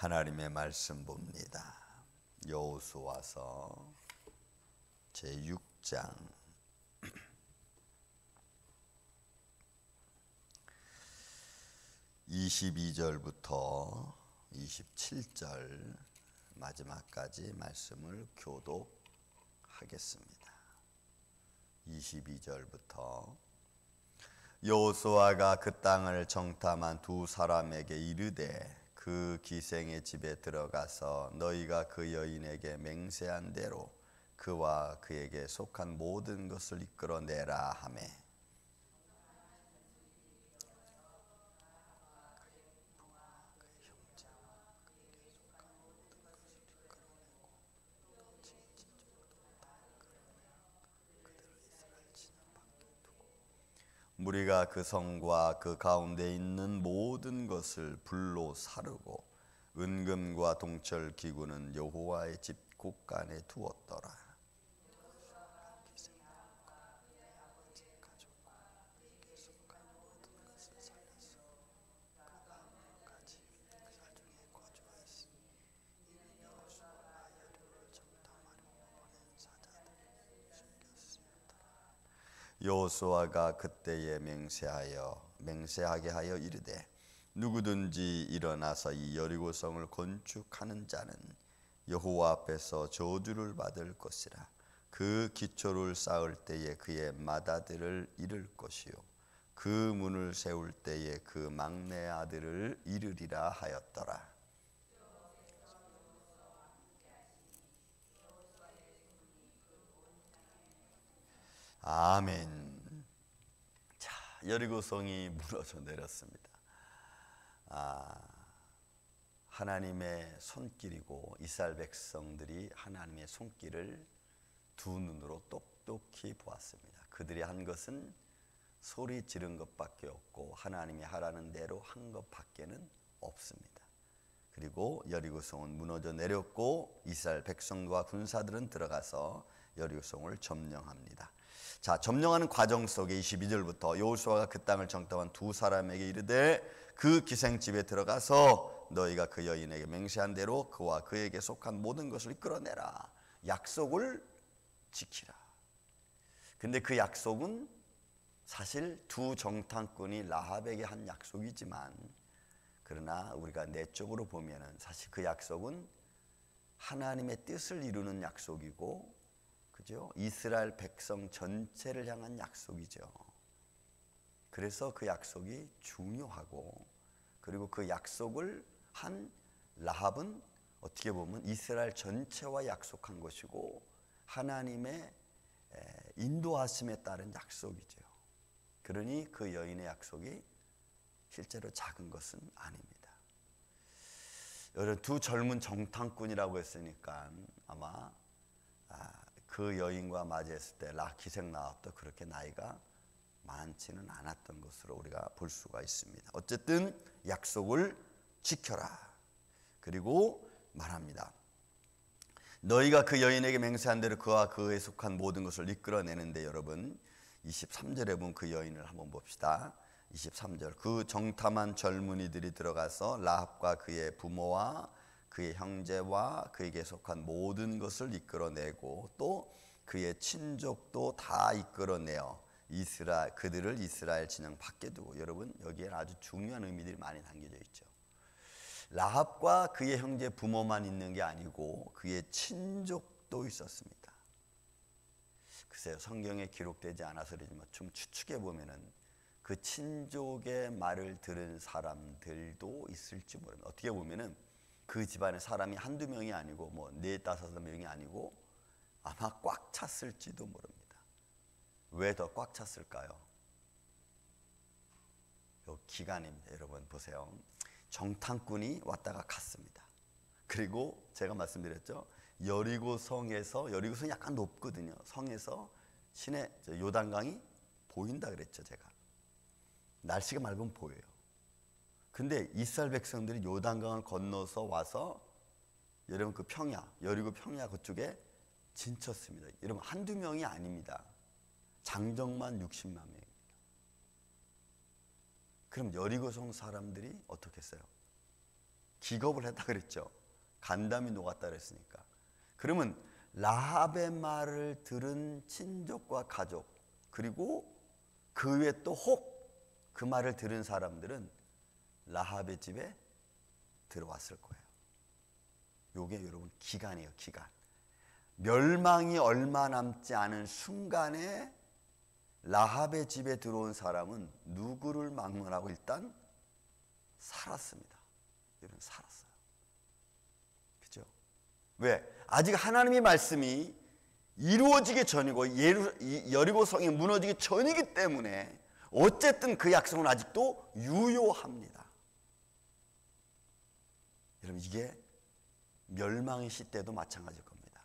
하나님의 말씀 봅니다. 여호수아서 제6장 22절부터 27절 마지막까지 말씀을 교독하겠습니다. 22절부터 여호수아가 그 땅을 정탐한 두 사람에게 이르되 그 기생의 집에 들어가서 너희가 그 여인에게 맹세한 대로 그와 그에게 속한 모든 것을 이끌어내라 하매 무리가 그 성과 그 가운데 있는 모든 것을 불로 사르고 은금과 동철 기구는 여호와의 집 곳간에 두었더라. 여호수아가 그때에 맹세하게 하여 이르되 누구든지 일어나서 이 여리고성을 건축하는 자는 여호와 앞에서 저주를 받을 것이라. 그 기초를 쌓을 때에 그의 맏아들을 잃을 것이요 그 문을 세울 때에 그 막내 아들을 잃으리라 하였더라. 아멘. 자, 여리고성이 무너져 내렸습니다. 하나님의 손길이고 이스라엘 백성들이 하나님의 손길을 두 눈으로 똑똑히 보았습니다. 그들이 한 것은 소리 지른 것밖에 없고 하나님이 하라는 대로 한 것밖에는 없습니다. 그리고 여리고성은 무너져 내렸고 이스라엘 백성과 군사들은 들어가서 여리고성을 점령합니다. 자, 점령하는 과정 속에 22절부터 여호수아가 그 땅을 정탐한 두 사람에게 이르되 그 기생집에 들어가서 너희가 그 여인에게 맹세한 대로 그와 그에게 속한 모든 것을 이끌어내라. 약속을 지키라. 근데 그 약속은 사실 두 정탐꾼이 라합에게 한 약속이지만 그러나 우리가 내적으로 보면은 사실 그 약속은 하나님의 뜻을 이루는 약속이고, 그죠? 이스라엘 백성 전체를 향한 약속이죠. 그래서 그 약속이 중요하고, 그리고 그 약속을 한 라합은 어떻게 보면 이스라엘 전체와 약속한 것이고 하나님의 인도하심에 따른 약속이죠. 그러니 그 여인의 약속이 실제로 작은 것은 아닙니다. 두 젊은 정탐꾼이라고 했으니까 아마 그 여인과 맞이했을 때 기생 라합도 그렇게 나이가 많지는 않았던 것으로 우리가 볼 수가 있습니다. 어쨌든 약속을 지켜라. 그리고 말합니다. 너희가 그 여인에게 맹세한 대로 그와 그에 속한 모든 것을 이끌어내는데, 여러분 23절에 보면 그 여인을 한번 봅시다. 23절 그 정탐한 젊은이들이 들어가서 라합과 그의 부모와 그의 형제와 그에게 속한 모든 것을 이끌어내고 또 그의 친족도 다 이끌어내어 그들을 이스라엘 진영 밖에 두고, 여러분 여기에는 아주 중요한 의미들이 많이 담겨져 있죠. 라합과 그의 형제 부모만 있는 게 아니고 그의 친족도 있었습니다. 글쎄요, 성경에 기록되지 않아서 그러지만 좀 추측해 보면은 그 친족의 말을 들은 사람들도 있을지 모릅니다. 어떻게 보면은 그 집안의 사람이 한두 명이 아니고 뭐 4-5명이 아니고 아마 꽉 찼을지도 모릅니다. 왜 더 꽉 찼을까요? 요 기간입니다. 여러분 보세요. 정탐꾼이 왔다가 갔습니다. 그리고 제가 말씀드렸죠. 여리고성이 약간 높거든요. 성에서 요단강이 보인다 그랬죠. 제가 날씨가 맑으면 보여요. 근데 이스라엘 백성들이 요단강을 건너서 와서 여러분 그 여리고 평야 그쪽에 진쳤습니다. 여러분 한두 명이 아닙니다. 장정만 60만 명입니다. 그럼 여리고성 사람들이 어떻게 했어요? 기겁을 했다 그랬죠. 간담이 녹았다 그랬으니까. 그러면 라합의 말을 들은 친족과 가족, 그리고 그 외에 또 혹 그 말을 들은 사람들은 라합의 집에 들어왔을 거예요. 요게 여러분 기간이에요, 기간. 멸망이 얼마 남지 않은 순간에 라합의 집에 들어온 사람은 누구를 막론하고 일단 살았습니다. 여러분 살았어요. 그죠? 왜? 아직 하나님의 말씀이 이루어지기 전이고 여리고성이 무너지기 전이기 때문에 어쨌든 그 약속은 아직도 유효합니다. 여러분 이게 멸망의 시대도 마찬가지일 겁니다.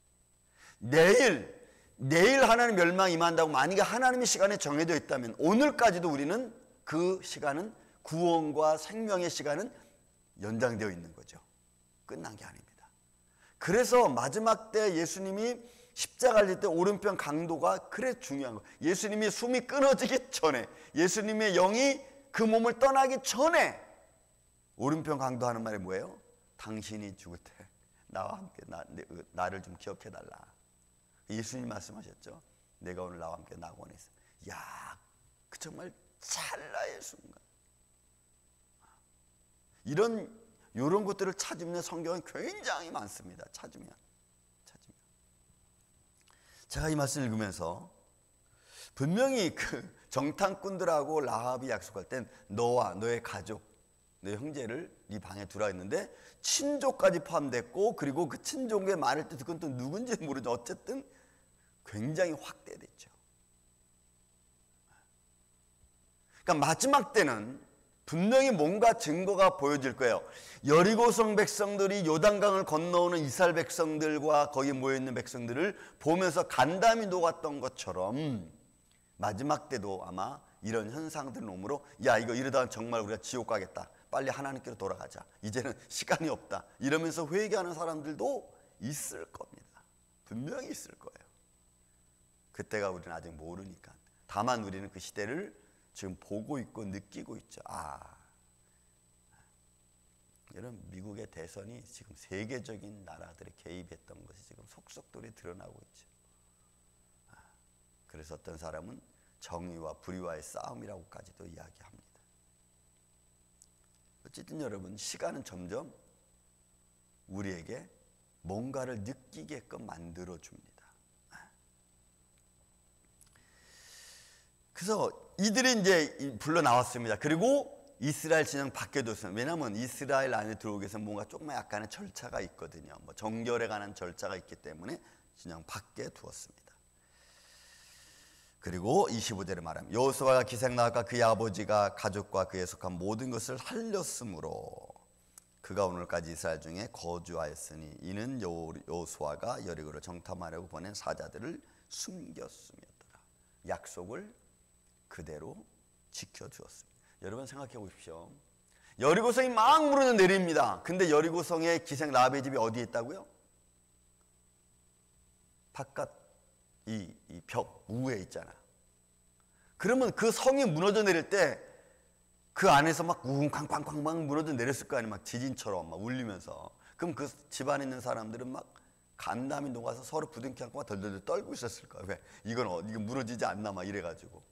내일 하나님 멸망이 임한다고 만약에 하나님의 시간에 정해져 있다면 오늘까지도 우리는 그 시간은 구원과 생명의 시간은 연장되어 있는 거죠. 끝난 게 아닙니다. 그래서 마지막 때 예수님이 십자가를 질 때 오른편 강도가 그래 중요한 거예요. 예수님이 숨이 끊어지기 전에, 예수님의 영이 그 몸을 떠나기 전에 오른편 강도 하는 말이 뭐예요? 당신이 죽을 때 나와 함께 나를 좀 기억해달라. 예수님 말씀하셨죠. 내가 오늘 나와 함께 낙원에 있어. 야, 그 정말 찰나의 순간. 이런 것들을 찾으면 성경은 굉장히 많습니다. 찾으면. 제가 이 말씀을 읽으면서 분명히 그 정탐꾼들하고 라합이 약속할 땐 너와 너의 가족, 너의 형제를 네 방에 두라 했는데 친족까지 포함됐고, 그리고 그 친족의 말을 또 그건 또 누군지 모르죠. 어쨌든 굉장히 확대됐죠. 그러니까 마지막 때는 분명히 뭔가 증거가 보여질 거예요. 여리고성 백성들이 요단강을 건너오는 이스라엘 백성들과 거기 모여있는 백성들을 보면서 간담이 녹았던 것처럼 마지막 때도 아마 이런 현상들을 오므로 야, 이거 이러다가 정말 우리가 지옥 가겠다. 빨리 하나님께로 돌아가자. 이제는 시간이 없다. 이러면서 회개하는 사람들도 있을 겁니다. 분명히 있을 거예요. 그때가 우리는 아직 모르니까. 다만 우리는 그 시대를 지금 보고 있고 느끼고 있죠. 여러분 미국의 대선이 지금 세계적인 나라들이 개입했던 것이 지금 속속들이 드러나고 있죠. 그래서 어떤 사람은 정의와 불의와의 싸움이라고까지도 이야기합니다. 어쨌든 여러분 시간은 점점 우리에게 뭔가를 느끼게끔 만들어줍니다. 그래서 이들이 이제 불러 나왔습니다. 그리고 이스라엘 진영 밖에 뒀어요. 왜냐하면 이스라엘 안에 들어오기 위해서 뭔가 조금 약간의 절차가 있거든요. 뭐 정결에 관한 절차가 있기 때문에 진영 밖에 두었습니다. 그리고 25절에 말하면 여호수아가 기생나앗과 그의 아버지가 가족과 그에 속한 모든 것을 살렸으므로 그가 오늘까지 이스라엘 중에 거주하였으니 이는 여호수아가 여리고를 정탐하려고 보낸 사자들을 숨겼음이었더라. 약속을 그대로 지켜주었습니다. 여러분 생각해 보십시오. 여리고성이 막 무너져 내립니다. 근데 여리고성의 기생 라합의 집이 어디에 있다고요? 바깥 이 벽 우에 있잖아. 그러면 그 성이 무너져 내릴 때 그 안에서 막 쿵쾅쾅쾅 막 무너져 내렸을 거 아니에요. 막 지진처럼 막 울리면서. 그럼 그 집안에 있는 사람들은 막 간담이 녹아서 서로 부둥켜 안고 막 덜덜덜 떨고 있었을 거야. 왜? 이거 무너지지 않나 막 이래가지고.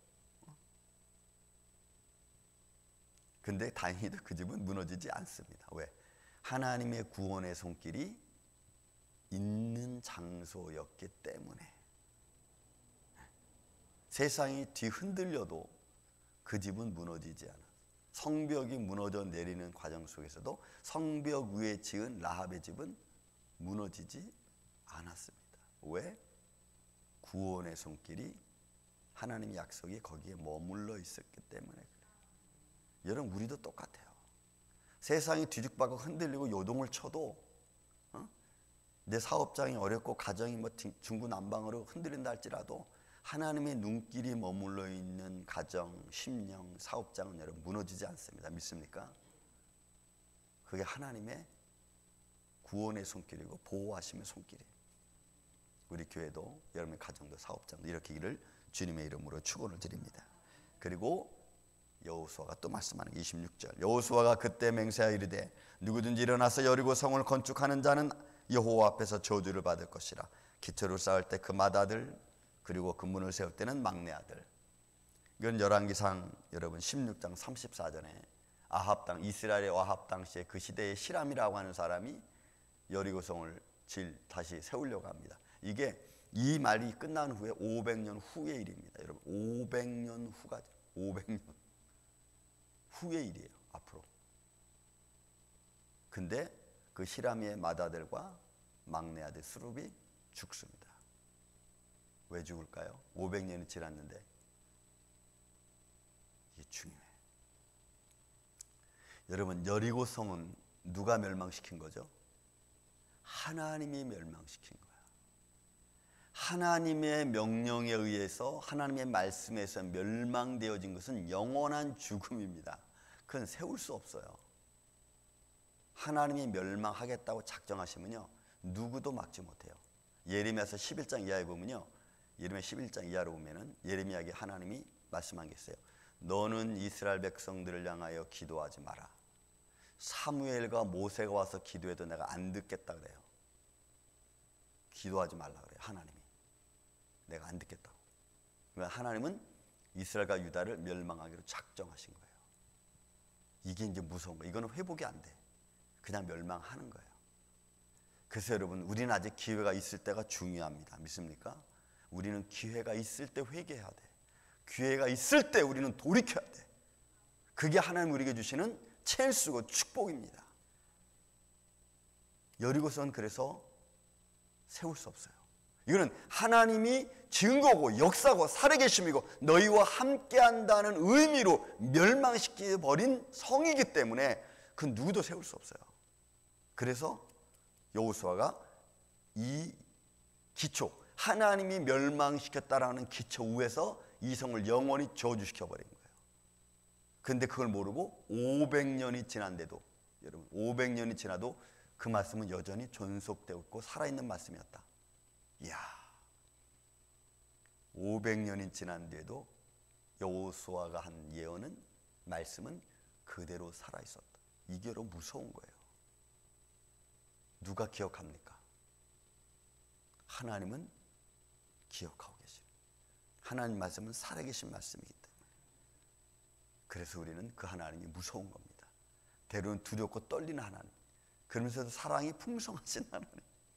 근데 다행히도 그 집은 무너지지 않습니다. 왜? 하나님의 구원의 손길이 있는 장소였기 때문에. 세상이 뒤흔들려도 그 집은 무너지지 않아. 성벽이 무너져 내리는 과정 속에서도 성벽 위에 지은 라합의 집은 무너지지 않았습니다. 왜? 구원의 손길이 하나님의 약속이 거기에 머물러 있었기 때문에 그래요. 여러분 우리도 똑같아요. 세상이 뒤죽박죽 흔들리고 요동을 쳐도 내 사업장이 어렵고 가정이 뭐 중구난방으로 흔들린다 할지라도 하나님의 눈길이 머물러 있는 가정, 심령, 사업장은 여러분 무너지지 않습니다. 믿습니까? 그게 하나님의 구원의 손길이고 보호하심의 손길이에요. 우리 교회도 여러분의 가정도 사업장도 이렇게 일을 주님의 이름으로 축원을 드립니다. 그리고 여호수아가 또 말씀하는 게 26절. 여호수아가 그때 맹세하여 이르되 누구든지 일어나서 여리고 성을 건축하는 자는 여호와 앞에서 저주를 받을 것이라. 기초를 쌓을 때 그 맏아들, 그리고 그 문을 세울 때는 막내 아들. 이건 열왕기상 여러분 16장 34절에 아합 당 이스라엘의 아합 당시에 그 시대의 히람이라고 하는 사람이 여리고성을 다시 세우려고 합니다. 이게 이 말이 끝난 후에 500년 후의 일입니다. 여러분 500년 후가 500년 후의 일이에요. 앞으로. 근데 그 히람의 맏아들과 막내 아들 수룹이 죽습니다. 왜 죽을까요? 500년이 지났는데 이게 중요해. 여러분 여리고성은 누가 멸망시킨 거죠? 하나님이 멸망시킨 거야. 하나님의 명령에 의해서 하나님의 말씀에서 멸망되어진 것은 영원한 죽음입니다. 그건 세울 수 없어요. 하나님이 멸망하겠다고 작정하시면요 누구도 막지 못해요. 예레미야서 11장 이하에 보면요, 예레미야 11장 이하로 보면은 예레미야에게 하나님이 말씀한 게 있어요. 너는 이스라엘 백성들을 향하여 기도하지 마라. 사무엘과 모세가 와서 기도해도 내가 안 듣겠다 그래요. 기도하지 말라 그래요. 하나님이 내가 안 듣겠다고. 그러니까 하나님은 이스라엘과 유다를 멸망하기로 작정하신 거예요. 이게 이제 무서운 거예요. 이거는 회복이 안 돼. 그냥 멸망하는 거예요. 그래서 여러분 우리는 아직 기회가 있을 때가 중요합니다. 믿습니까? 우리는 기회가 있을 때 회개해야 돼. 기회가 있을 때 우리는 돌이켜야 돼. 그게 하나님 우리에게 주시는 첼수고 축복입니다. 여리고성은 그래서 세울 수 없어요. 이거는 하나님이 증거고 역사고 살아계심이고 너희와 함께한다는 의미로 멸망시켜버린 성이기 때문에 그 누구도 세울 수 없어요. 그래서 여호수아가 이 기초, 하나님이 멸망시켰다라는 기초 위에서 이 성을 영원히 저주시켜버린 거예요. 근데 그걸 모르고 500년이 지난데도, 여러분 500년이 지나도 그 말씀은 여전히 존속되고 있고 살아있는 말씀이었다. 이야, 500년이 지난 뒤에도 여호수아가 한 예언은, 말씀은 그대로 살아있었다. 이게 너무 무서운 거예요. 누가 기억합니까? 하나님은 기억하고 계십니다. 하나님 말씀은 살아계신 말씀이기 때문에. 그래서 우리는 그 하나님이 무서운 겁니다. 때로는 두렵고 떨리는 하나님, 그러면서도 사랑이 풍성하신 하나님.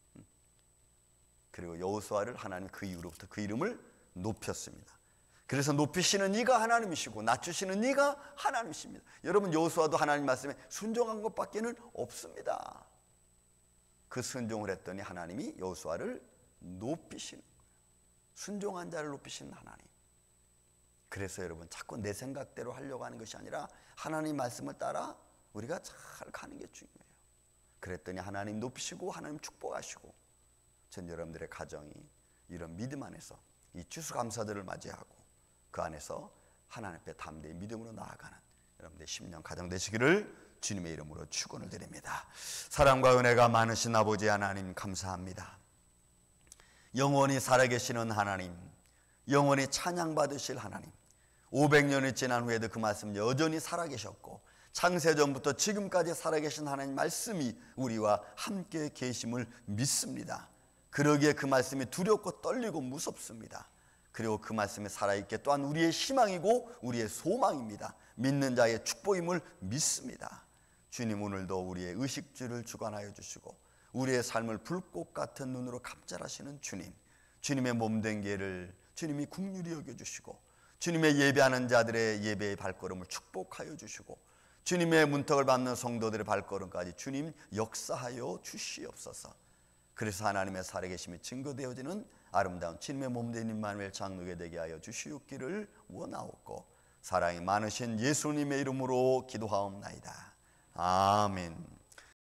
그리고 여호수아를 하나님 그 이후로부터 그 이름을 높였습니다. 그래서 높이시는 이가 하나님이시고 낮추시는 이가 하나님이십니다. 여러분 여호수아도 하나님 말씀에 순종한 것밖에는 없습니다. 그 순종을 했더니 하나님이 여호수아를 높이시는 거예요. 순종한 자를 높이시는 하나님. 그래서 여러분 자꾸 내 생각대로 하려고 하는 것이 아니라 하나님 말씀을 따라 우리가 잘 가는 게 중요해요. 그랬더니 하나님 높이시고 하나님 축복하시고, 전 여러분들의 가정이 이런 믿음 안에서 이 추수감사절을 맞이하고 그 안에서 하나님 앞에 담대히 믿음으로 나아가는 여러분들의 10년 가정 되시기를 주님의 이름으로 축원을 드립니다. 사랑과 은혜가 많으신 아버지 하나님 감사합니다. 영원히 살아계시는 하나님, 영원히 찬양받으실 하나님, 500년이 지난 후에도 그 말씀 여전히 살아계셨고 창세전부터 지금까지 살아계신 하나님 말씀이 우리와 함께 계심을 믿습니다. 그러기에 그 말씀이 두렵고 떨리고 무섭습니다. 그리고 그 말씀이 살아있게 또한 우리의 희망이고 우리의 소망입니다. 믿는 자의 축복임을 믿습니다. 주님, 오늘도 우리의 의식주를 주관하여 주시고 우리의 삶을 불꽃 같은 눈으로 감찰하시는 주님, 주님의 몸된 개를 주님이 긍휼히 여겨주시고 주님의 예배하는 자들의 예배의 발걸음을 축복하여 주시고 주님의 문턱을 밟는 성도들의 발걸음까지 주님 역사하여 주시옵소서. 그래서 하나님의 살아계심이 증거되어지는 아름다운 주님의 몸된 임마누엘 장로게 되게 하여 주시옵기를 원하옵고 사랑이 많으신 예수님의 이름으로 기도하옵나이다. 아멘.